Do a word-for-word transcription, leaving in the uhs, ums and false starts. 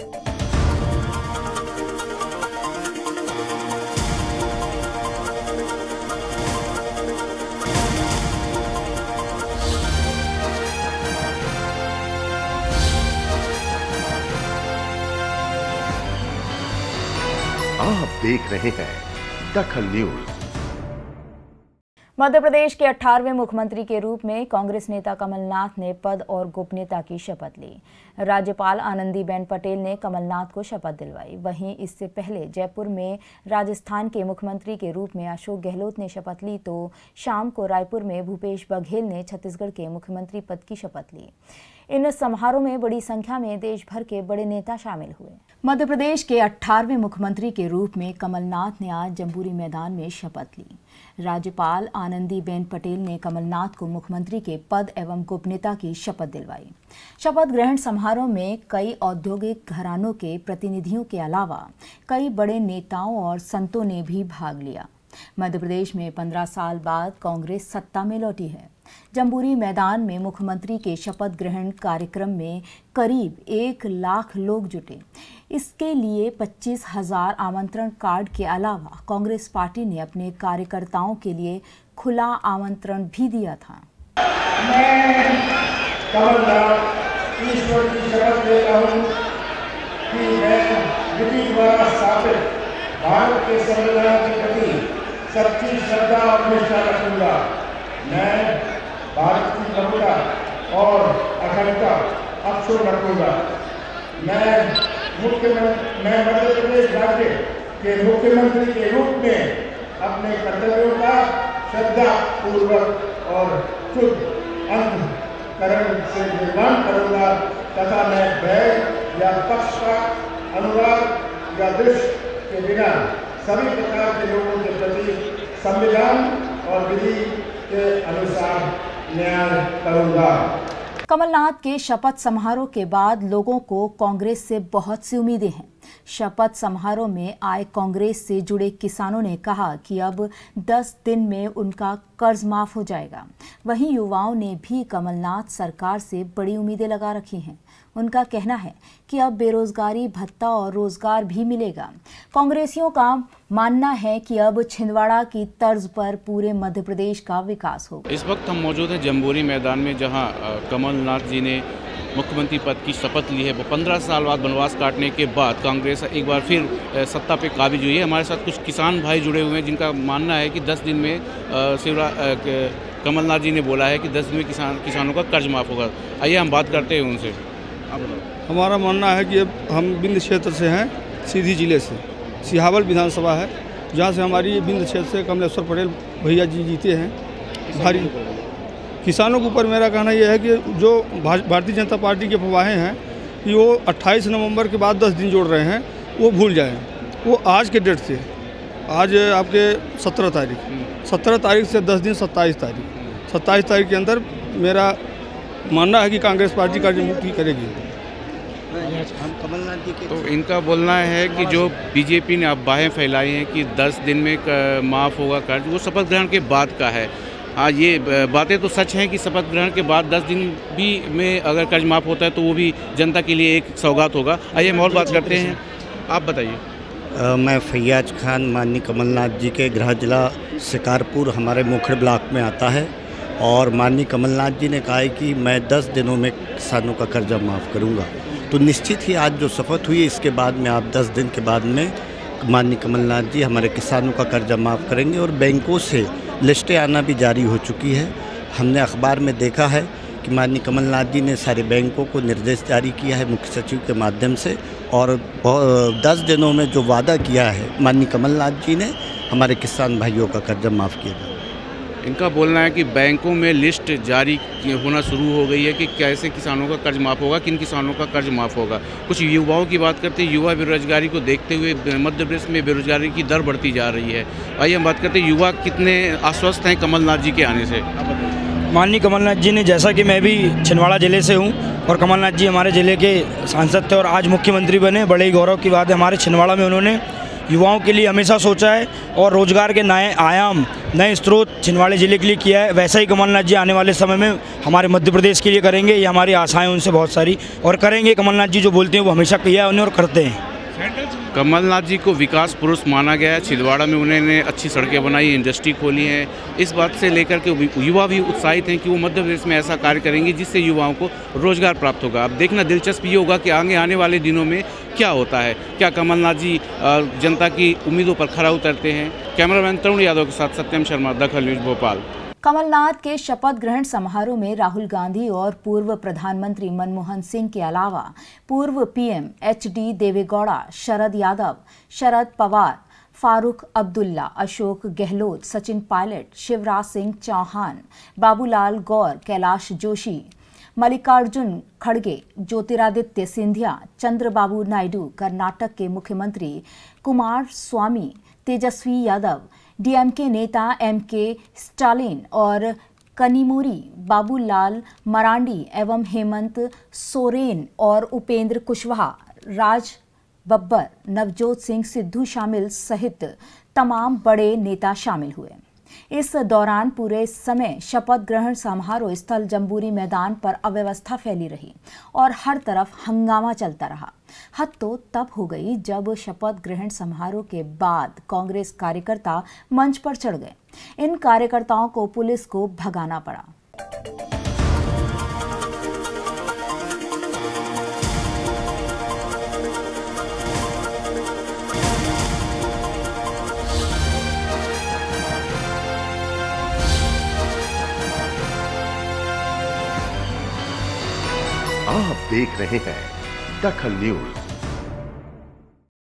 आप देख रहे हैं दखल न्यूज। मध्य प्रदेश के अठारहवें मुख्यमंत्री के रूप में कांग्रेस नेता कमलनाथ ने पद और गोपनीयता की शपथ ली। राज्यपाल आनंदीबेन पटेल ने कमलनाथ को शपथ दिलवाई। वहीं इससे पहले जयपुर में राजस्थान के मुख्यमंत्री के रूप में अशोक गहलोत ने शपथ ली, तो शाम को रायपुर में भूपेश बघेल ने छत्तीसगढ़ के मुख्यमंत्री पद की शपथ ली। इन समारोह में बड़ी संख्या में देश भर के बड़े नेता शामिल हुए। मध्य प्रदेश के अठारहवें मुख्यमंत्री के रूप में कमलनाथ ने आज जम्बूरी मैदान में शपथ ली। राज्यपाल आनंदीबेन पटेल ने कमलनाथ को मुख्यमंत्री के पद एवं गोपनीयता की शपथ दिलवाई। शपथ ग्रहण समारोह में कई औद्योगिक घरानों के प्रतिनिधियों के अलावा कई बड़े नेताओं और संतों ने भी भाग लिया। मध्य प्रदेश में पंद्रह साल बाद कांग्रेस सत्ता में लौटी है। जम्बूरी मैदान में मुख्यमंत्री के शपथ ग्रहण कार्यक्रम में करीब एक लाख लोग जुटे। इसके लिए पच्चीस हजार आमंत्रण कार्ड के अलावा कांग्रेस पार्टी ने अपने कार्यकर्ताओं के लिए खुला आमंत्रण भी दिया था। मैं कमलनाथ ईश्वर की शपथ लेता हूं कि मैं विधि द्वारा स्थापित भारत के संविधान के प्रति सच्ची श्रद्धा और निष्ठा रखूंगा। मैं भारत की प्रभुता और अखंडता अक्षुण्ण रखूंगा। मैं मुख्यमंत्री मैं मध्य प्रदेश राज्य के मुख्यमंत्री के रूप में अपने कर्तव्यों का श्रद्धा पूर्वक और शुद्ध अंतःकरण से निर्वहन करूंगा तथा मैं भय या पक्षपात, अनुराग या द्वेष के बिना सभी प्रकार के लोगों के प्रति संविधान और विधि के अनुसार न्याय करूंगा। कमलनाथ के शपथ समारोह के बाद लोगों को कांग्रेस से बहुत सी उम्मीदें हैं। शपथ समारोह में आए कांग्रेस से जुड़े किसानों ने कहा कि अब दस दिन में उनका कर्ज माफ हो जाएगा। वहीं युवाओं ने भी कमलनाथ सरकार से बड़ी उम्मीदें लगा रखी हैं। उनका कहना है कि अब बेरोजगारी भत्ता और रोजगार भी मिलेगा। कांग्रेसियों का मानना है कि अब छिंदवाड़ा की तर्ज पर पूरे मध्य प्रदेश का विकास होगा। इस वक्त हम मौजूद हैं जम्बूरी मैदान में, जहां कमलनाथ जी ने मुख्यमंत्री पद की शपथ ली है। वो पंद्रह साल बाद वनवास काटने के बाद कांग्रेस एक बार फिर सत्ता पे काबिज हुई है। हमारे साथ कुछ किसान भाई जुड़े हुए हैं जिनका मानना है कि दस दिन में शिवराज कमलनाथ जी ने बोला है कि दस दिन में किसान किसानों का कर्ज माफ होगा। आइए हम बात करते हैं उनसे। हमारा मानना है कि हम बिंद क्षेत्र से हैं, सीधी जिले से सिहावल विधानसभा है, जहाँ से हमारी बिंद क्षेत्र से कमलेश्वर पटेल भैया जी जीते हैं। भारी किसानों के ऊपर मेरा कहना यह है कि जो भारतीय जनता पार्टी के अफवाहें हैं कि वो अट्ठाईस नवंबर के बाद दस दिन जोड़ रहे हैं, वो भूल जाएं। वो आज के डेट से, आज आपके सत्रह तारीख सत्रह तारीख से दस दिन सत्ताईस तारीख सत्ताईस तारीख के अंदर मेरा मानना है कि कांग्रेस पार्टी कर्ज मुक्ति करेगी। हम कमलनाथ जी के तो इनका बोलना है कि जो बीजेपी ने अफवाहें फैलाई हैं कि दस दिन में माफ़ होगा कर्ज, वो शपथ ग्रहण के बाद का है। हाँ, ये बातें तो सच हैं कि शपथ ग्रहण के बाद दस दिन भी में अगर कर्ज माफ़ होता है तो वो भी जनता के लिए एक सौगात होगा। आइए हम और बात करते हैं, आप बताइए। मैं फैयाज खान, माननीय कमलनाथ जी के गृह जिला शिकारपुर हमारे मोखड़ ब्लॉक में आता है, और माननीय कमलनाथ जी ने कहा है कि मैं दस दिनों में किसानों का कर्जा माफ़ करूंगा। तो निश्चित ही आज जो शपथ हुई इसके बाद में आप दस दिन के बाद में माननीय कमलनाथ जी हमारे किसानों का कर्जा माफ़ करेंगे। और बैंकों से लिस्टें आना भी जारी हो चुकी है। हमने अखबार में देखा है कि माननीय कमलनाथ जी ने सारे बैंकों को निर्देश जारी किया है मुख्य सचिव के माध्यम से, और दस दिनों में जो वादा किया है माननीय कमलनाथ जी ने, हमारे किसान भाइयों का कर्जा माफ़ किया जाए। इनका बोलना है कि बैंकों में लिस्ट जारी होना शुरू हो गई है कि कैसे किसानों का कर्ज माफ़ होगा, किन किसानों का कर्ज माफ़ होगा। कुछ युवाओं की बात करते हैं, युवा बेरोजगारी को देखते हुए मध्य प्रदेश में बेरोजगारी की दर बढ़ती जा रही है। आइए हम बात करते हैं, युवा कितने आश्वस्त हैं कमलनाथ जी के आने से। माननीय कमलनाथ जी ने, जैसा कि मैं भी छिंदवाड़ा ज़िले से हूँ और कमलनाथ जी हमारे ज़िले के सांसद थे और आज मुख्यमंत्री बने, बड़े ही गौरव की बात है। हमारे छिंदवाड़ा में उन्होंने युवाओं के लिए हमेशा सोचा है और रोजगार के नए आयाम, नए स्रोत छिंदवाड़ा जिले के लिए किया है। वैसा ही कमलनाथ जी आने वाले समय में हमारे मध्य प्रदेश के लिए करेंगे। ये हमारी आशाएं उनसे बहुत सारी और करेंगे। कमलनाथ जी जो बोलते हैं वो हमेशा किया है उन्हें और करते हैं। कमलनाथ जी को विकास पुरुष माना गया है। छिंदवाड़ा में उन्होंने अच्छी सड़कें बनाई, इंडस्ट्री खोली है। इस बात से लेकर के युवा भी उत्साहित हैं कि वो मध्य प्रदेश में ऐसा कार्य करेंगे जिससे युवाओं को रोजगार प्राप्त होगा। अब देखना दिलचस्प ये होगा कि आगे आने वाले दिनों में क्या होता है। क्या कमलनाथ जी जनता की उम्मीदों पर खरा उतरते हैं। कैमरामैन तरुण यादव के साथ सत्यम शर्मा, दखल न्यूज भोपाल। कमलनाथ के शपथ ग्रहण समारोह में राहुल गांधी और पूर्व प्रधानमंत्री मनमोहन सिंह के अलावा पूर्व PM H D Deve Gowda, Sharad Yadav, Sharad Pawar, Farooq Abdullah, Ashok Gehlot, Sachin Pilot, Shivraj Singh Chouhan, Babulal Gaur, Kailash Joshi, Mallikarjun खड़गे, ज्योतिरादित्य सिंधिया, चंद्रबाबू नायडू, कर्नाटक के मुख्यमंत्री कुमार स्वामी, तेजस्वी यादव, डीएमके नेता एम के स्टालिन और कनिमोरी बाबूलाल मरांडी एवं हेमंत सोरेन और उपेंद्र कुशवाहा, राज बब्बर, नवजोत सिंह सिद्धू शामिल सहित तमाम बड़े नेता शामिल हुए। इस दौरान पूरे समय शपथ ग्रहण समारोह स्थल जम्बूरी मैदान पर अव्यवस्था फैली रही और हर तरफ हंगामा चलता रहा। हद तो तब हो गई जब शपथ ग्रहण समारोह के बाद कांग्रेस कार्यकर्ता मंच पर चढ़ गए। इन कार्यकर्ताओं को पुलिस को भगाना पड़ा। आप देख रहे हैं दखल न्यूज।